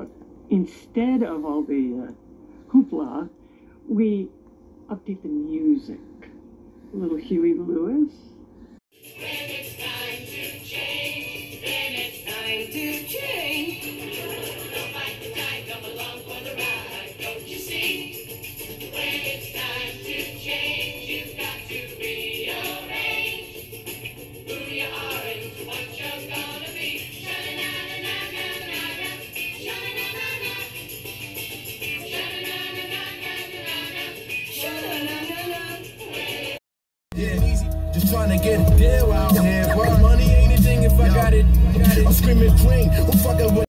instead of all the hoopla, we update the music. A little Huey Lewis. When it's time to change, then it's time to change. Don't fight the tide, come along for the ride, don't you see? When it's time to change, you've got to rearrange who you are and what you're gonna be. Sha-na-na-na-na-na-na, sha-na-na-na-na, sha-na-na-na-na-na-na. Yeah, easy. Just trying to get a deal out here. But money ain't a thing if I got it. I'm screaming clean. Who fucking with